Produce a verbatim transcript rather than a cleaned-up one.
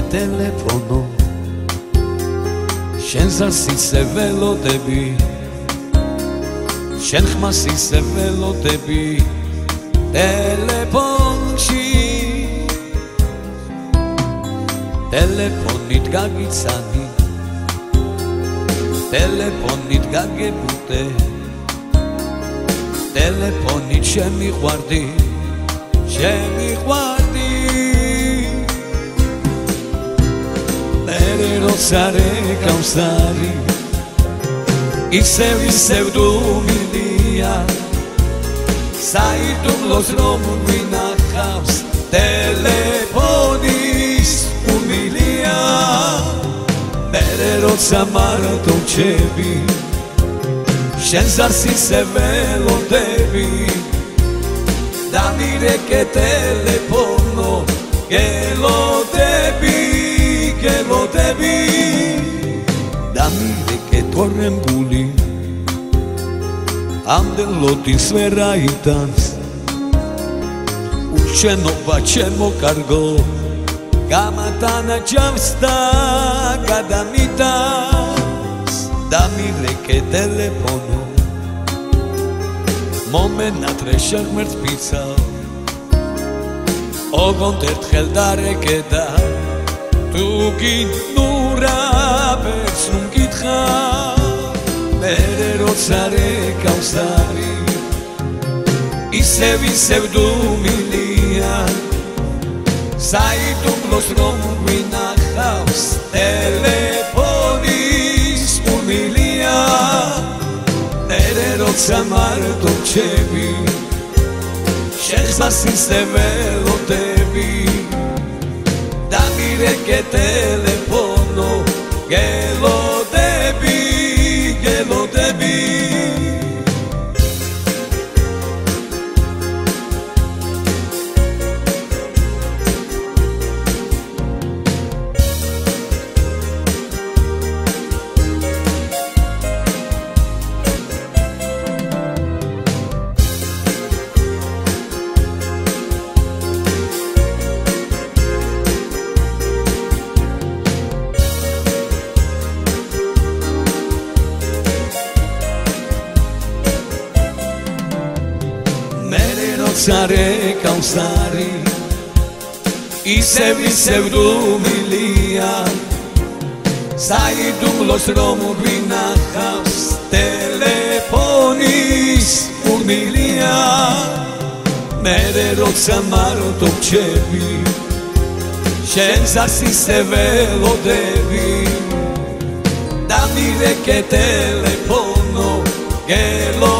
ტელეფონო შენს არს ისე ველოდები შენ ხმას ისე ველოდები ტელეფონში ტელეფონით გაგიცანი ტელეფონით გაგებუტე ტელეფონით შემიყვარდი შემიყვარდი მერე როცა რეკავს არი ისევ ისევ დუმილია საიდუმლოს რომ ვინახავს ტელეფონის უმილია მერე როცა მარტო ვჩები შენს არს ისე ველოდები დამირეკე ტელეფონო გელოდები გელოდები დამირეკე თორემ გული ამდელოდის ვერ აიტანს უშენობა ჩემო კარგო გამატანაჯავს და გადამიტანს დამირეკე ტელეფონო მომენატრე შეღმერთ პიცა ოღონდ ერთხელ დარეკე და თუ გინურა ვერც ნუ მკითხა მერე როცა რეკავს არი ისევ ისევ დუმილია საიდუმლოს რომ ვინახავს ტელეფონის უმილია მერე როცა მარტო ვჩები შენს არს ისე ველოდები დამირეკე ტელეფონო გელოდები გელოდები რეკავს არი ისევ ისევ დუმილია საიდუმლოს რომ ვინახავს ტელეფონის უმილია მერე როცა მარტო ვჩები შენს არს ისე ველოდები დამირეკე ტელეფონო გელო